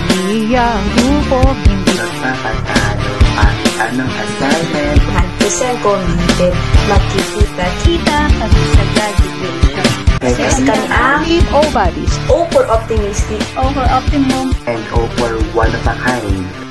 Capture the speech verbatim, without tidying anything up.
pamilya ang grupo, hindi magpapatalo kahit anong assignment. one hundred percent committed. Makikita-kita kami sa graduation. kasi kami ang O bodies. O for optimistic. O for optimum. And O for one of a kind.